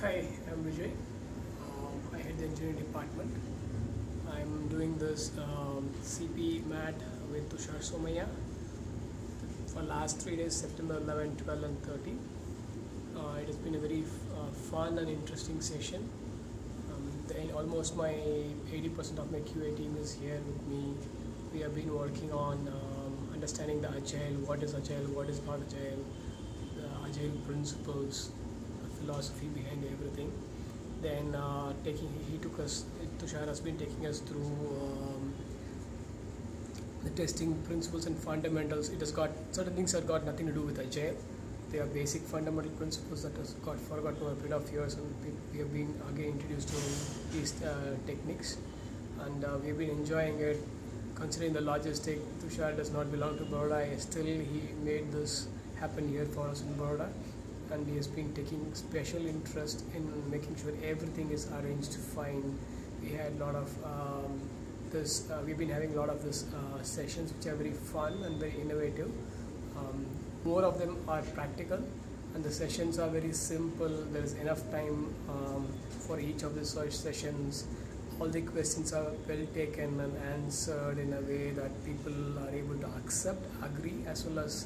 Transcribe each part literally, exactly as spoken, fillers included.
Hi, I'm Vijay. Um, I head the engineering department. I'm doing this um, C P MAT with Tushar Somaya for last three days, September eleventh, twelfth and thirteenth. Uh, it has been a very uh, fun and interesting session. Um, the, almost my eighty percent of my Q A team is here with me. We have been working on um, understanding the Agile, what is Agile, what is not Agile, the Agile principles, the philosophy behind everything. Then uh, taking he took us Tushar has been taking us through um, the testing principles and fundamentals. It has got certain things that got nothing to do with Agile. They are basic fundamental principles that has got forgotten over a period of years, and we, we have been again introduced to these uh, techniques, and uh, we have been enjoying it. Considering the logistic, Tushar does not belong to Baroda. Still, he made this happen here for us in Baroda, and he has been taking special interest in making sure everything is arranged fine. We had a lot of um, this. Uh, we've been having a lot of this uh, sessions which are very fun and very innovative. Um, more of them are practical, and the sessions are very simple. There is enough time um, for each of the such sessions. All the questions are well taken and answered in a way that people are able to accept, agree, as well as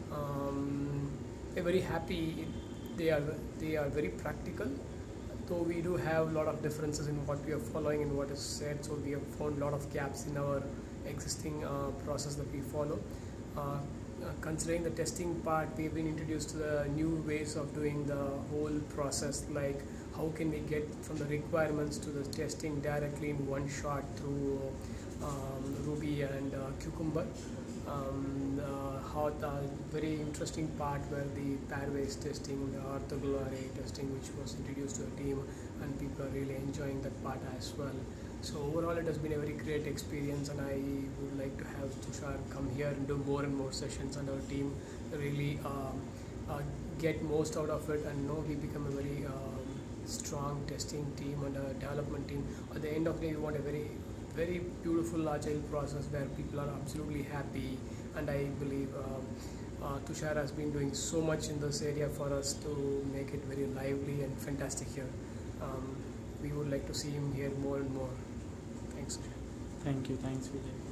um, they're very happy. They are they are very practical. Though we do have a lot of differences in what we are following and what is said, so we have found a lot of gaps in our existing uh, process that we follow. Uh, uh, considering the testing part, we've been introduced to the new ways of doing the whole process, like how can we get from the requirements to the testing directly in one shot through um, Ruby and uh, Cucumber. Um, uh, how the very interesting part where the pairwise testing, the orthogonal array testing, which was introduced to the team, and people are really enjoying that part as well. So overall, it has been a very great experience, and I would like to have Tushar come here and do more and more sessions, and our team really um, uh, get most out of it, and know we become a very um, strong testing team and a development team. At the end of the day, we want a very very beautiful agile process where people are absolutely happy, and I believe um, uh, Tushar has been doing so much in this area for us to make it very lively and fantastic here. Um, we would like to see him here more and more. Thanks, Tushar. Thank you. Thanks, Vijay.